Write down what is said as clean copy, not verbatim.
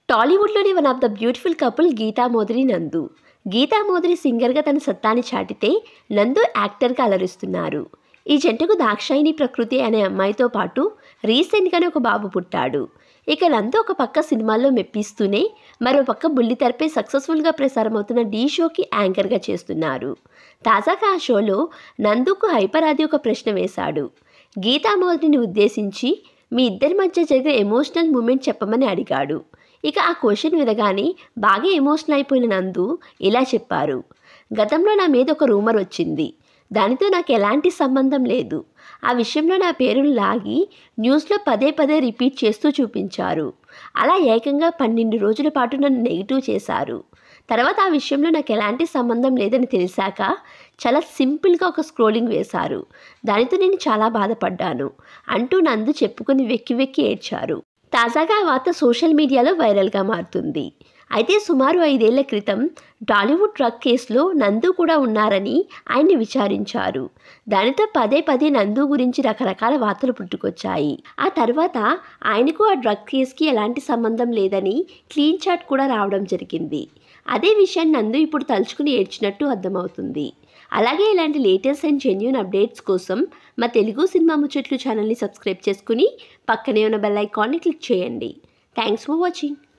టాలీవుడ్లోని one of the beautiful couple Geetha Madhuri Nandu. Geetha మోదరి సింగర్గా తన సత్తాని చాటితే నందు యాక్టర్గా అలరిస్తున్నారు. ఈ జంటకు దాక్షాయిని ప్రకృతి అనే అమ్మాయితో పాటు రీసెంట్గానే ఒక బాబు పుట్టాడు. ఇక నందు ఒక పక్క సినిమాల్లో మెప్పిస్తూనే మరో పక్క బుల్లితెరపై సక్సెస్ఫుల్గా ప్రసారమవుతున్న ఢీ షోకి యాంకర్గా చేస్తున్నారు. తాజాగా ఆ షోలో నందుకు హైపర్ ఆది ఒక ప్రశ్న వేశాడు. గీతా మోదరిని ఉద్దేశించి మీ ఇద్దరి మధ్య జరిగిన ఎమోషనల్ మూమెంట్ చెప్పమని అడిగాడు. ఇక ఆ క్వశ్చన్ వినగానే బాగా ఎమోషనల్ అయిపోయిన నందు ఇలా చెప్పారు. గతంలో నా మీద ఒక రూమర్ వచ్చింది. దానితో నాకు ఎలాంటి సంబంధం లేదు. ఆ విషయంలో నా పేరును లాగి న్యూస్లో పదే పదే రిపీట్ చేస్తూ చూపించారు. అలా ఏకంగా 12 రోజుల పాటు నన్ను నెగిటివ్ చేశారు. తర్వాత ఆ విషయంలో నాకు ఎలాంటి సంబంధం లేదని తెలిసాక చాలా సింపుల్గా ఒక స్క్రోలింగ్ వేశారు. దానితో నేను చాలా బాధపడ్డాను అంటూ నందు చెప్పుకొని వెక్కి వెక్కి ఏడ్చారు. తాజాగా ఆ వార్త సోషల్ మీడియాలో వైరల్గా మారుతుంది. అయితే సుమారు 5 ఏళ్ల క్రితం టాలీవుడ్ డ్రగ్ కేసులో నందు కూడా ఉన్నారని ఆయన్ని విచారించారు. దానితో పదే పదే నందు గురించి రకరకాల వార్తలు పుట్టుకొచ్చాయి. ఆ తర్వాత ఆయనకు ఆ డ్రగ్ కేసుకి ఎలాంటి సంబంధం లేదని క్లీన్ చాట్ కూడా రావడం జరిగింది. అదే విషయాన్ని నందు ఇప్పుడు తలుచుకుని ఏడ్చినట్టు అర్థమవుతుంది. అలాగే ఇలాంటి లేటెస్ట్ అండ్ జెన్యూన్ అప్డేట్స్ కోసం మా తెలుగు సినిమా ముచ్చట్లు ఛానల్ని సబ్స్క్రైబ్ చేసుకుని పక్కనే ఉన్న బెల్ ఐకాన్ని క్లిక్ చేయండి. Thanks for watching.